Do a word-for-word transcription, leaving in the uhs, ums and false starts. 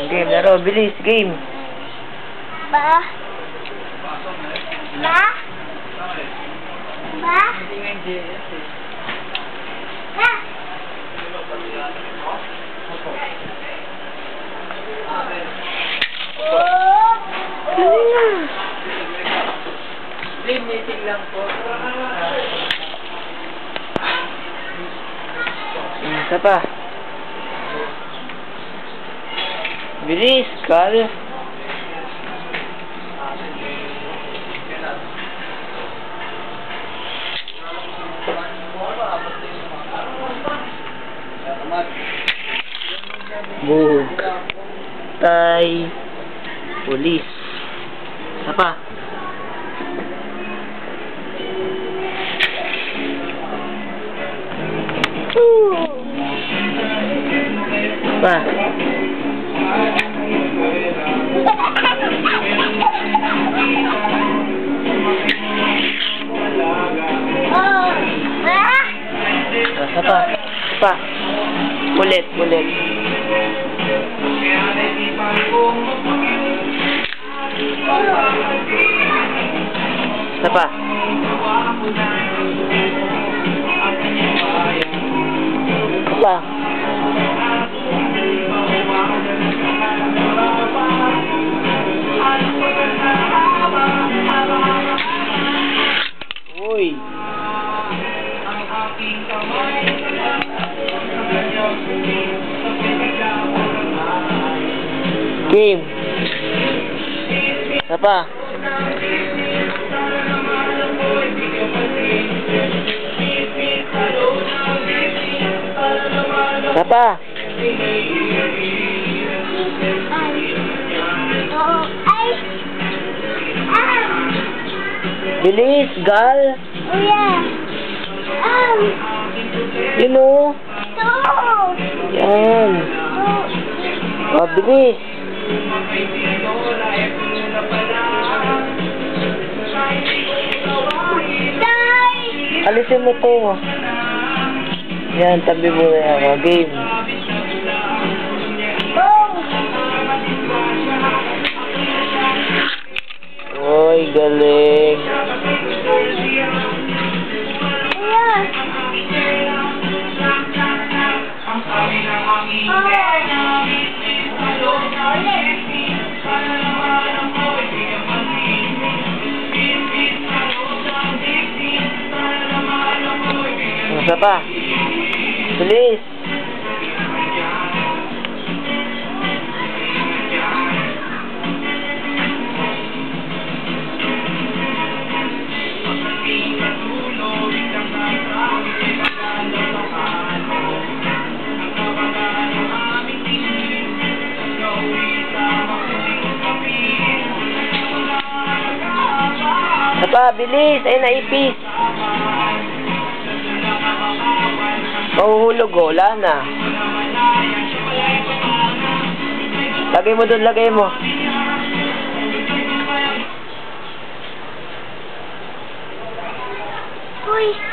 Game, laro. Bilis, game. Ba? Ba? Ba? Ba? Oh! Game meeting lang po. Isa pa. Bilis, Carl. Bug. Tay. Pulis. Isa pa. Pa. Isa pa. Isa pa. Ulit, ulit. Isa pa. Isa pa. Uy. Game. Isa pa. Isa pa. Bilis, Gal. Kuya. Um. Yun o. Two. Yan. Oh, bilis. Day. Alisin mo to. Yan, tabi mo na yan. Game. Go. Oy, galing. Isa pa. Bilis. Isa pa, bilis. Ay, naipis. Mahuhulog o, wala na. Lagay mo doon, lagay mo. Uy.